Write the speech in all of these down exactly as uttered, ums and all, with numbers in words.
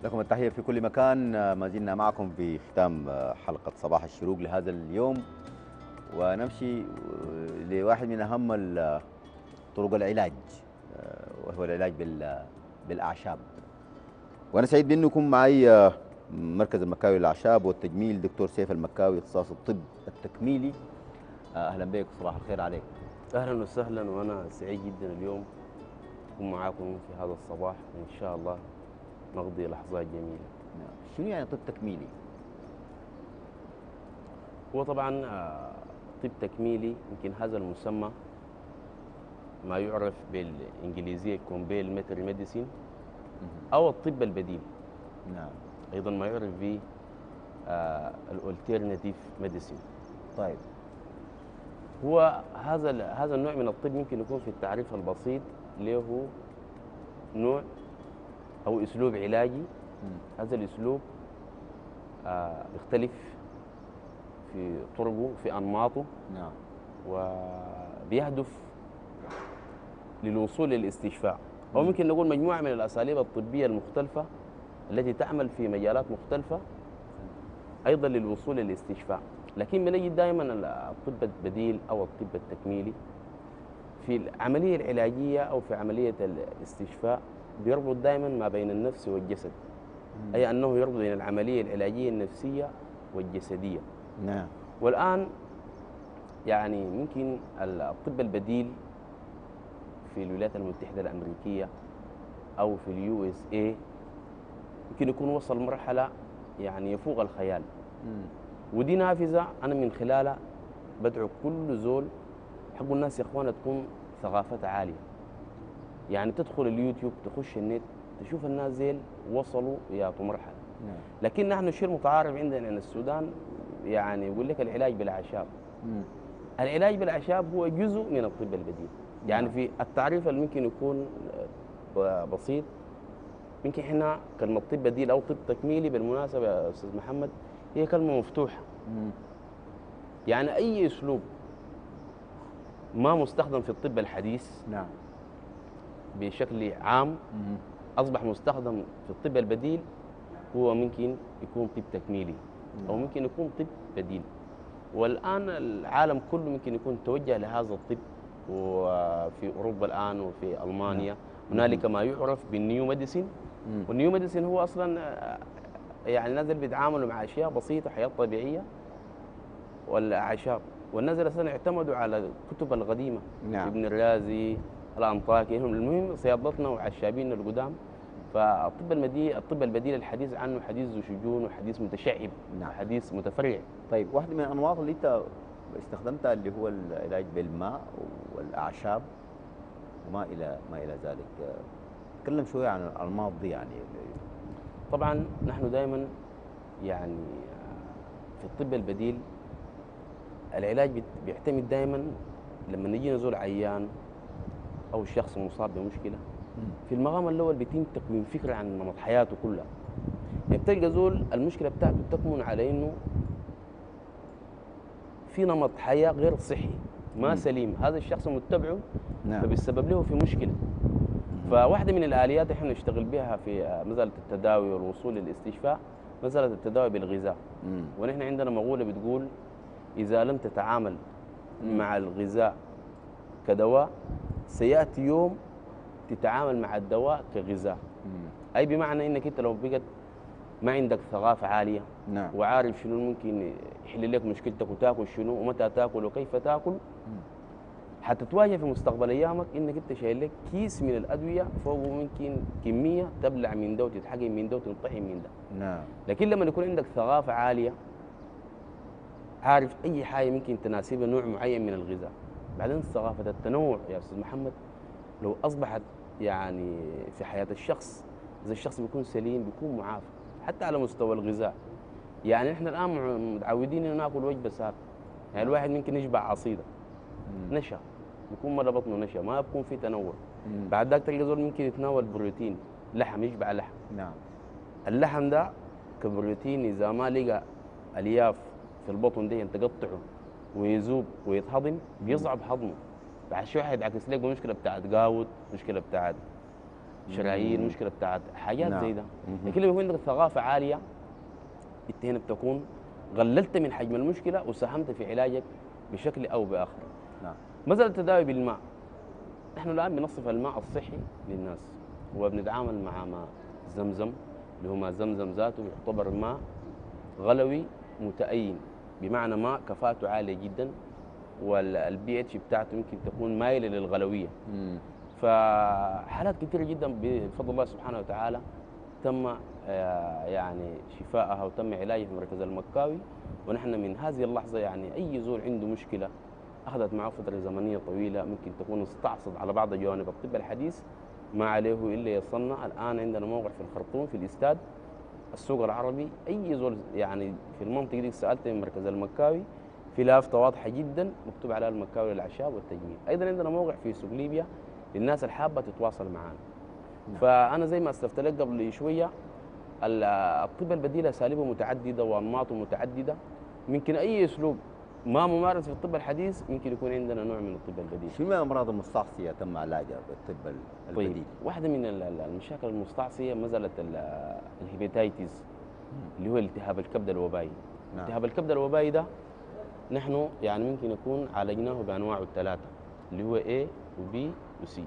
لكم التحية في كل مكان. ما زلنا معكم في ختام حلقة صباح الشروق لهذا اليوم، ونمشي لواحد من أهم طرق العلاج، وهو العلاج بالأعشاب. وأنا سعيد بأنكم معي مركز المكاوي للأعشاب والتجميل دكتور سيف المكاوي، اختصاص الطب التكميلي. أهلا بك، صباح الخير عليك. أهلا وسهلا، وأنا سعيد جدا اليوم أكون معاكم في هذا الصباح، وإن شاء الله نقضي لحظات جميلة. شنو يعني طب تكميلي؟ هو طبعا آه، طب تكميلي، يمكن هذا المسمى ما يعرف بالإنجليزية كومبلمنتري ميديسين أو الطب البديل. نعم. أيضا ما يعرف به الالترناتيف ميديسين. طيب، هو هذا هذا النوع من الطب ممكن يكون في التعريف البسيط له نوع أو أسلوب علاجي. هذا الأسلوب آه يختلف في طرقه، في أنماطه. نعم. وبيهدف للوصول للاستشفاء، أو ممكن نقول مجموعة من الأساليب الطبية المختلفة التي تعمل في مجالات مختلفة أيضا للوصول للاستشفاء. لكن بنجد دائما الطب البديل أو الطب التكميلي في العملية العلاجية أو في عملية الاستشفاء بيربط دائما ما بين النفس والجسد. مم. أي أنه يربط بين العملية العلاجية النفسية والجسدية. نعم. والآن يعني ممكن الطب البديل في الولايات المتحدة الأمريكية أو في اليو اس اي يمكن يكون وصل مرحلة يعني يفوق الخيال. مم. ودي نافذة أنا من خلالها بدعو كل زول حق الناس يا إخوانا تكون ثقافتها عالية. يعني تدخل اليوتيوب، تخش النت، تشوف الناس زيل وصلوا يا مرحلة. نعم. لكن نحن الشيء المتعارف عندنا ان السودان يعني يقول لك العلاج بالاعشاب. مم. العلاج بالاعشاب هو جزء من الطب البديل. يعني نعم. في التعريف اللي ممكن يكون بسيط، يمكن احنا كلمه طب بديل او طب تكميلي بالمناسبه يا استاذ محمد هي كلمه مفتوحه. مم. يعني اي اسلوب ما مستخدم في الطب الحديث نعم بشكل عام مم. اصبح مستخدم في الطب البديل، هو ممكن يكون طب تكميلي او ممكن يكون طب بديل. والان العالم كله ممكن يكون توجه لهذا الطب، وفي اوروبا الان وفي المانيا هنالك ما يعرف بالنيو ميديسين. والنيو ميديسين هو اصلا يعني نزل بيتعاملوا مع اشياء بسيطه، حياه طبيعيه والاعشاب. والناس اصلا اعتمدوا على الكتب القديمه. نعم. ابن الرازي، الانطاكي، المهم صيادلتنا وعشابينا القدام. فالطب المدي الطب البديل الحديث عنه حديث ذو شجون وحديث متشعب. نعم. وحديث متفرع. طيب، واحدة من الأنواع اللي أنت استخدمتها اللي هو العلاج بالماء والأعشاب وما إلى ما إلى ذلك، تكلم شوية عن الأنماط دي. يعني طبعا نحن دائما يعني في الطب البديل العلاج بيعتمد دائما لما نجي نزول عيان أو الشخص مصاب بمشكلة، في المقام الأول بيتم تكوين فكرة عن نمط حياته كلها. يعني بتلقى زول المشكلة بتاعته تكمن على إنه في نمط حياة غير صحي ما مم. سليم، هذا الشخص متبعه. نعم. فبيسبب له في مشكلة. مم. فواحدة من الآليات احنا نشتغل بها في مسألة التداوي والوصول للاستشفاء مسألة التداوي بالغذاء. مم. ونحن عندنا مقولة بتقول إذا لم تتعامل مم. مع الغذاء كدواء سيأتي يوم تتعامل مع الدواء كغذاء. مم. أي بمعنى إنك أنت لو بقت ما عندك ثقافة عالية. نعم. وعارف شنو ممكن يحل لك مشكلتك وتاكل شنو ومتى تاكل وكيف تاكل، مم. حتتواجه في مستقبل أيامك إنك أنت شايل لك كيس من الأدوية فوقه ممكن كمية تبلع من ده وتتحقن من ده وتنطحن من ده. نعم. لكن لما يكون عندك ثقافة عالية عارف أي حاجة ممكن تناسبها نوع معين من الغذاء. بعدين ثقافة التنوع يا أستاذ محمد لو أصبحت يعني في حياة الشخص، إذا الشخص بيكون سليم بيكون معافى حتى على مستوى الغذاء. يعني إحنا الآن متعودين إنه ناكل وجبة ساعة، يعني الواحد ممكن يشبع عصيدة نشا، بيكون مرة بطنه نشا، ما بيكون في تنوع. مم. بعد ذاك تلقى زول ممكن يتناول بروتين، لحم، يشبع لحم. نعم. اللحم ده كبروتين إذا ما لقى ألياف في البطن دي تقطعه ويذوب ويتهضم بيصعب هضمه. بعد شويه حيتعكس لك بمشكله بتاعت قاوت، مشكله بتاعت شرايين، مم. مشكله بتاعت حاجات نعم. زي ده. مهم. لكن لما يكون عندك ثقافه عاليه انت هنا بتكون قللت من حجم المشكله وساهمت في علاجك بشكل او باخر. نعم. مساله التداوي بالماء، نحن الان بنصف الماء الصحي للناس وبنتعامل مع ماء زمزم اللي هو ماء زمزم ذاته يعتبر ماء غلوي متأين، بمعنى ماء كفاءته عاليه جدا والبي اتش بتاعته يمكن تكون مايله للغلويه. مم. فحالات كثيره جدا بفضل الله سبحانه وتعالى تم آه، يعني شفائها وتم علاجها في مركز المكاوي. ونحن من هذه اللحظه يعني اي زول عنده مشكله اخذت معه فتره زمنيه طويله ممكن تكون استعصت على بعض جوانب الطب الحديث، ما عليه الا يصنع. الان عندنا موقع في الخرطوم في الاستاد السوق العربي، اي زول يعني في المنطقه دي سالت من مركز المكاوي في لافته واضحه جدا مكتوب عليها المكاوي للاعشاب والتجميل. ايضا عندنا موقع في سوق ليبيا للناس الحابه تتواصل معنا. نعم. فانا زي ما اسلفت لك قبل شويه ال- الطب البديل اساليبه متعدده وانماطه متعدده. ممكن اي اسلوب ما ممارس في الطب الحديث ممكن يكون عندنا نوع من الطب البديل. شنو الامراض المستعصيه تم علاجها بالطب ال- طيب البديل؟ واحده من ال- ال- المشاكل المستعصيه مساله ال- الهيباتيتس اللي هو التهاب الكبد الوبائي. نعم. التهاب الكبد الوبائي ده نحن يعني ممكن يكون عالجناه بانواعه الثلاثه اللي هو A و B و C.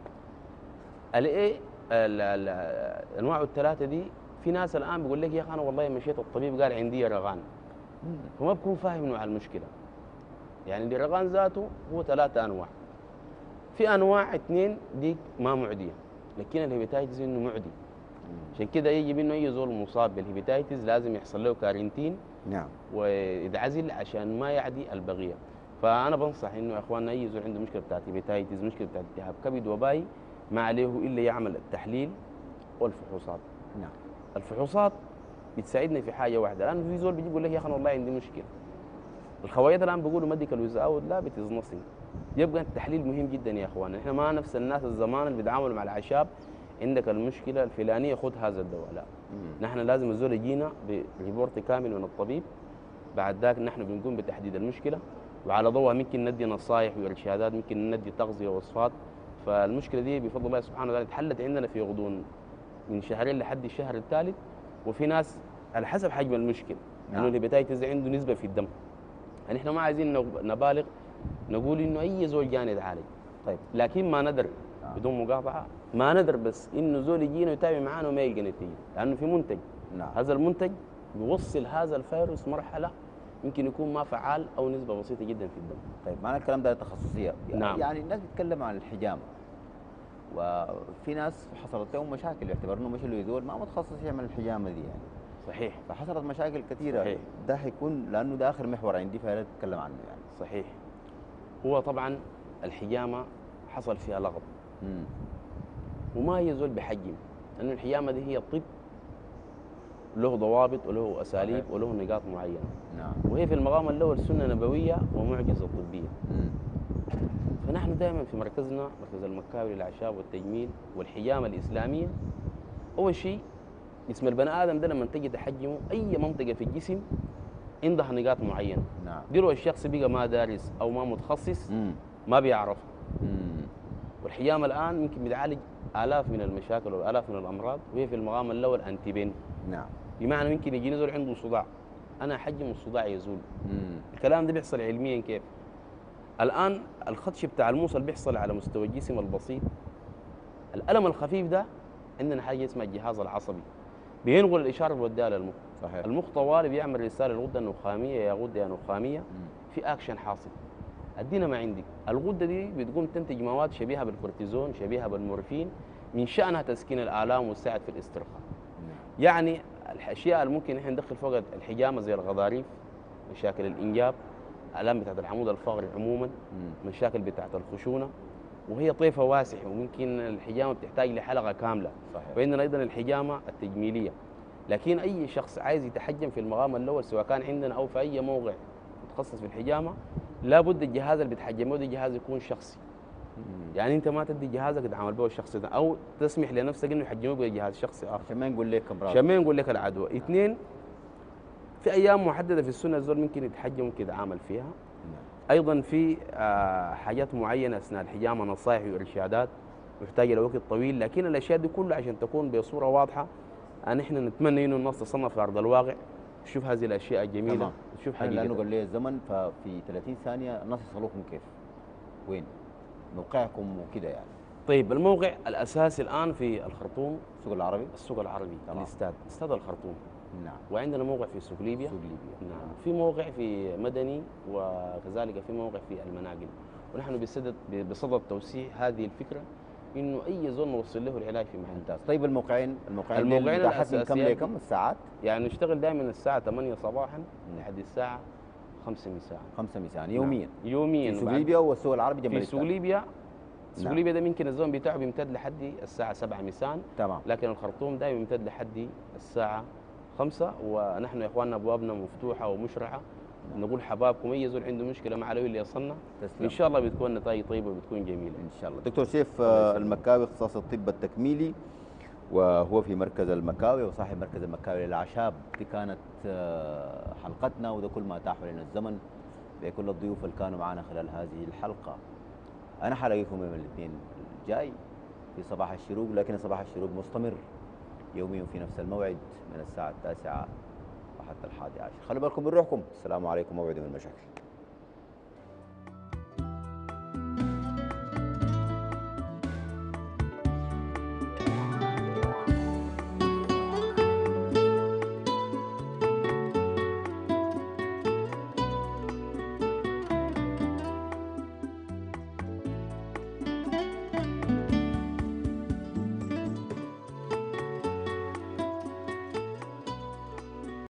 ال A ال- ال- انواعه الثلاثه دي في ناس الان بيقول لك يا اخي انا والله مشيت الطبيب قال عندي يرغان، مم. فما بكون فاهم نوع المشكله. يعني اليرغان ذاته هو ثلاثه انواع، في انواع اثنين دي ما معديه، لكن الهيباتيتس انه معدي. عشان كده يجب انه اي زول مصاب بالهيباتيتس لازم يحصل له كارنتين نعم. ويتعزل عشان ما يعدي البقيه. فانا بنصح انه يا اخواننا اي زول عنده مشكله بتاعت هيباتيتس، مشكله بتاعت التهاب كبد وبائي، ما عليه الا يعمل التحليل والفحوصات. نعم. الفحوصات بتساعدنا في حاجه واحده، الان في زول بيجي يقول لك يا اخي أنا والله عندي مشكله. الخوايات الان بيقولوا ميديكال ويز اوت لا بتز نثينج. يبقى التحليل مهم جدا يا اخوان، احنا ما نفس الناس الزمان اللي بيتعاملوا مع الاعشاب عندك المشكله الفلانيه خذ هذا الدواء، لا. مم. نحن لازم الزول يجينا بريبورت كامل من الطبيب، بعد ذاك نحن بنقوم بتحديد المشكله وعلى ضوءها ممكن ندي نصائح وارشادات، ممكن ندي تغذيه ووصفات. فالمشكله دي بفضل الله سبحانه وتعالى اتحلت عندنا في غضون من شهرين لحد الشهر الثالث. وفي ناس على حسب حجم المشكله، نعم. انه الهيباتيتس عنده نسبه في الدم، يعني احنا ما عايزين نب- نبالغ نقول انه اي زول جاني يتعالج، طيب. لكن ما ندر آه. بدون مقاطعه، ما ندر بس انه زول يجينا ويتابع معانا وما يلقى نتيجه، لانه في منتج. نعم. هذا المنتج بيوصل هذا الفيروس مرحله يمكن يكون ما فعال او نسبه بسيطه جدا في الدم. طيب معنى الكلام ده تخصصيه. نعم. يعني الناس بتتكلم عن الحجامه وفي ناس حصلت لهم مشاكل يعتبر انه مش اللي يزول ما متخصص يعمل الحجامه دي يعني، صحيح فحصلت مشاكل كثيره. صحيح. ده حيكون لانه ده اخر محور عندي فلا تتكلم عنه يعني. صحيح. هو طبعا الحجامه حصل فيها لغط امم. وما هي زول بحجم، لانه الحجامه دي هي طب له ضوابط وله اساليب صحيح. وله نقاط معينه، نعم. وهي في المقام الاول سنه نبويه ومعجزه طبيه. امم. فنحن دائما في مركزنا مركز المكاوي للاعشاب والتجميل والحجامه الاسلاميه، اول شيء جسم البني ادم ده لما تجي تحجمه اي منطقه في الجسم عندها نقاط معينه، نعم. دي لو الشخص بقى ما دارس او ما متخصص امم. ما بيعرفها. امم. والحجامه الان يمكن بتعالج الاف من المشاكل والاف من الامراض، وهي في المقام الاول انتي بين، نعم. بمعنى ممكن يجيني زول عنده صداع انا احجم الصداع يزول. امم. الكلام ده بيحصل علميا كيف؟ الان الخدش بتاع الموصل بيحصل على مستوى الجسم البسيط. الالم الخفيف ده عندنا حاجه اسمها الجهاز العصبي بينقل الاشاره اللي بيوديها للمخ. صحيح. المخ طوالي بيعمل رساله للغده النخاميه يا غده يا نخاميه مم. في اكشن حاصل. ادينا ما عندك، الغده دي بتقوم تنتج مواد شبيهه بالكورتيزون شبيهه بالمورفين من شانها تسكين الالام وتساعد في الاسترخاء. نعم. يعني الاشياء اللي ممكن احنا ندخل فوق الحجامه زي الغضاريف، مشاكل الانجاب، الام بتاعت العمود الفقري عموما، مم. مشاكل بتاعت الخشونه، وهي طيفه واسعه وممكن الحجامه بتحتاج لحلقه كامله. صحيح. وعندنا ايضا الحجامه التجميليه. لكن اي شخص عايز يتحجم في المقام الاول سواء كان عندنا او في اي موقع متخصص في الحجامه لابد الجهاز اللي بتحجمه ده جهاز يكون شخصي. مم. يعني انت ما تدي جهازك تتعامل به الشخص ده او تسمح لنفسك انه يحجموك بجهاز شخصي اخر عشان ما نقول لك امراض. عشان ما نقول لك العدوى. اثنين، في ايام محدده في السنه الزول ممكن يتحجم ممكن يتعامل فيها. نعم. ايضا في آه، حاجات معينه اثناء الحجامه نصائح وارشادات محتاجه لوقت طويل، لكن الاشياء دي كلها عشان تكون بصوره واضحه ان احنا نتمنى انه الناس تصنف في ارض الواقع، تشوف هذه الاشياء الجميله، تمام. تشوف انا لانه حقيقتها. قال لي الزمن، ففي ثلاثين ثانيه الناس يصلوكم كيف؟ وين؟ موقعكم وكده يعني. طيب الموقع الاساسي الان في الخرطوم، السوق العربي. السوق العربي، تمام. الاستاد، استاد الخرطوم. نعم. وعندنا موقع في سوق ليبيا. سوق ليبيا. نعم. في موقع في مدني، وكذلك في موقع في المناقل. ونحن بصدد بصدد توسيع هذه الفكره، انه اي زول نوصل له العلاج في محل. ممتاز. طيب الموقعين الموقعين دي الموقعين متاحات من كم الأساسيات لكم الساعات؟ يعني نشتغل دائما الساعه ثمانية صباحا مم. لحد الساعه خمسة مساء. خمسة مساء يوميا. نعم. يوميا. في سوق وبعد- ليبيا والسوق العربي جنب في سوق الاستاد. ليبيا، سوق نعم. ليبيا ده ممكن الزمن بتاعه بيمتد لحد الساعه سبعة مساء، تمام. لكن الخرطوم ده بيمتد لحد الساعه خمسة. ونحن يا اخواننا ابوابنا مفتوحه ومشرعه. نعم. نقول حبابكم اي زول عنده مشكله مع العلوي اللي يصلنا، تسلم. ان شاء الله بتكون نتائج طيبه وبتكون جميله. ان شاء الله. دكتور سيف الله آه، يسلمك. المكاوي اختصاص الطب التكميلي، وهو في مركز المكاوي وصاحب مركز المكاوي للاعشاب. دي كانت آه، حلقتنا، وده كل ما اتاح لنا الزمن بكل الضيوف اللي كانوا معنا خلال هذه الحلقه. انا حلاقيكم يوم الاثنين الجاي في صباح الشروق، لكن صباح الشروق مستمر يوميا في نفس الموعد من الساعه التاسعه وحتى الحادي عشر. خلوا بالكم من روحكم. السلام عليكم، موعد من المشاكل.